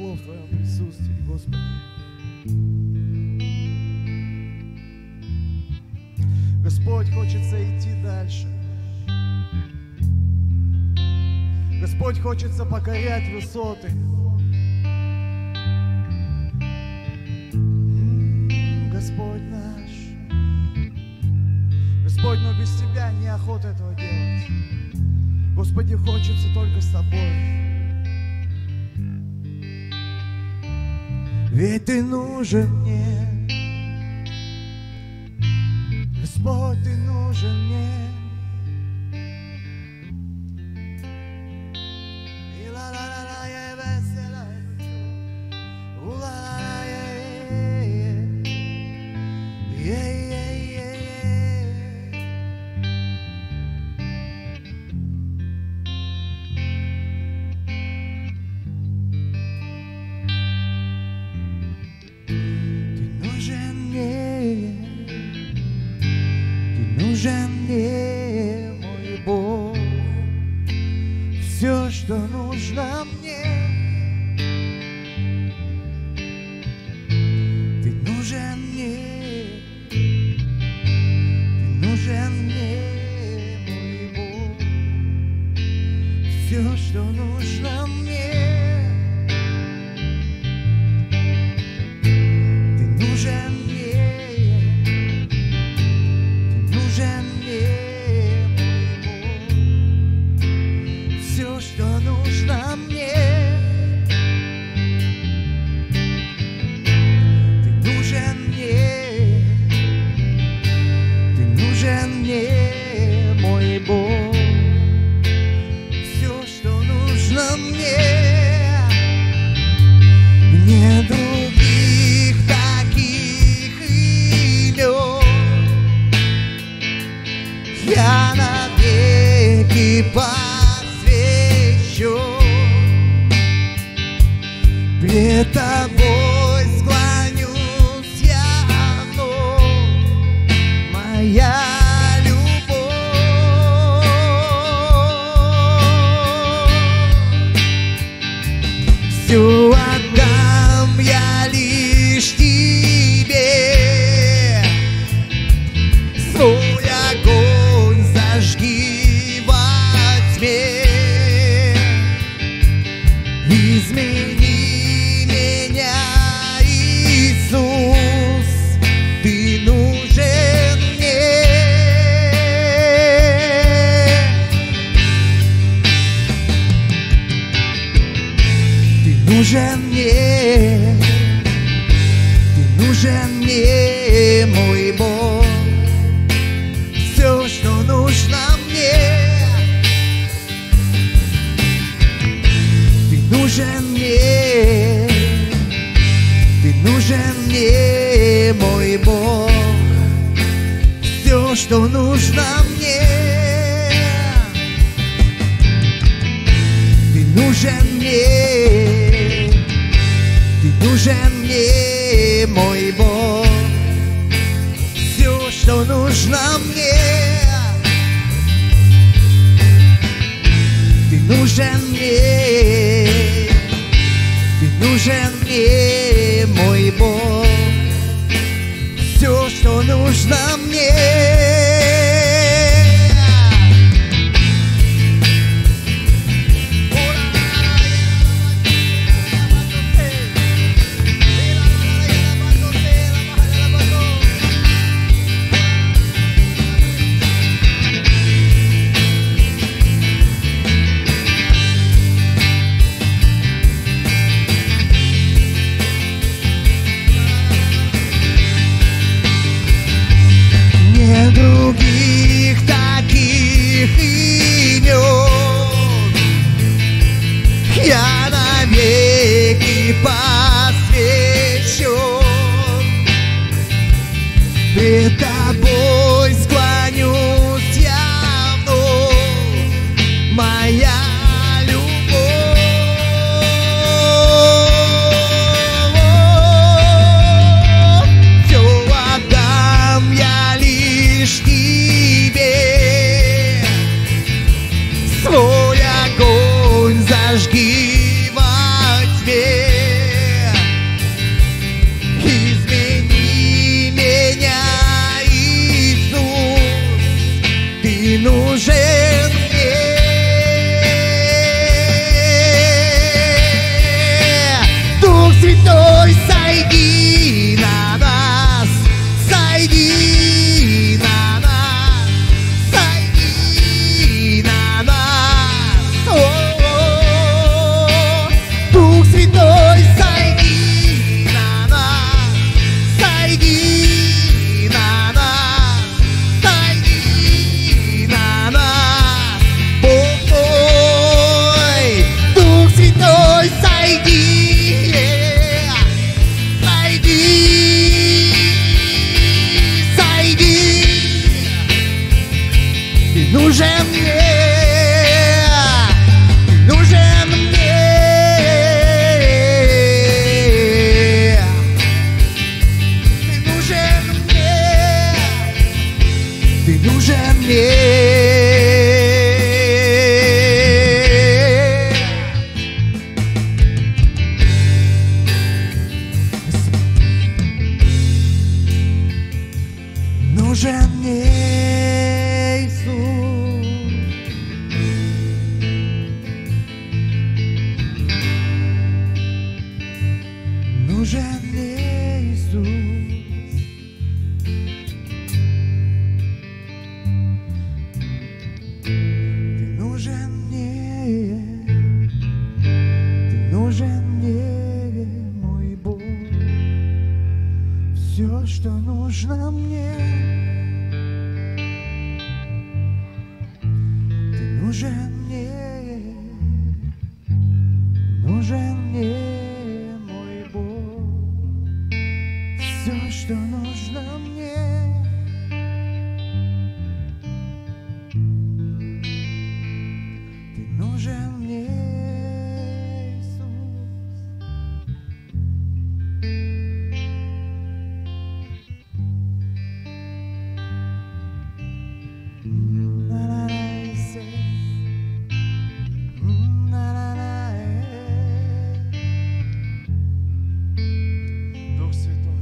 тяжело в Твоем присутствии, Господи. Господь, хочется идти дальше. Господь, хочется покорять высоты. Господь наш. Господь, но без Тебя неохота этого делать. Господи, хочется только с Тобой. Ведь Ты нужен мне. Господь, Ты нужен мне. Нужен мне, мой Бог, все, что нужно мне. Ты нужен мне, мой Бог, все, что нужно мне. Ты нужен мне. Нужен мне, мой Бог, все, что нужно мне. Ты нужен мне, мой Бог, все, что нужно мне. Нет других таких имен. Я навеки посвящу, пред Тобой склонюсь я вновь, моя любовь. Все отдам я лишь Тебе, свой огонь зажги во тьме. Измени меня, Иисус, Ты нужен мне. Ты нужен мне, мой Бог, все, что нужно мне. Ты нужен мне, мой Бог, все, что нужно мне. Ты нужен мне, мой Бог, все, что нужно мне. Ты нужен мне, мой Бог, все, что нужно мне. нужен мне, Иисус. Ты нужен мне, Ты нужен мне, мой Бог. Все, что нужно мне, Ты нужен мне, нужен мне, мой Бог. Все, что нужно мне, Ты нужен мне, Иисус. Дух Святой,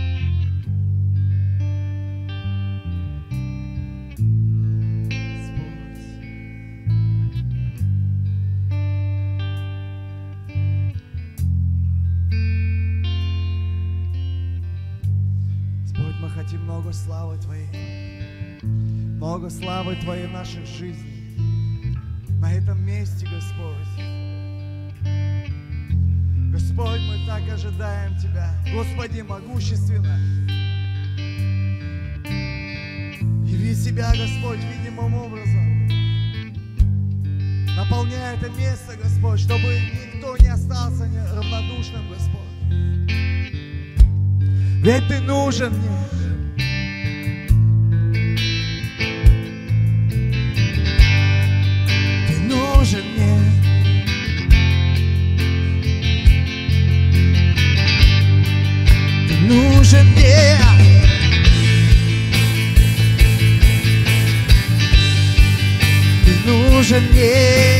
Господь, мы хотим много славы Твоей, много славы Твоей в наших жизнях, на этом месте, Господь. Господь, мы так ожидаем Тебя, Господи, могущественно. Яви себя, Господь, видимым образом. Наполняй это место, Господь, чтобы никто не остался равнодушным, Господь. Ведь Ты нужен мне. Ты нужен мне. Ты нужен мне. Ты нужен мне.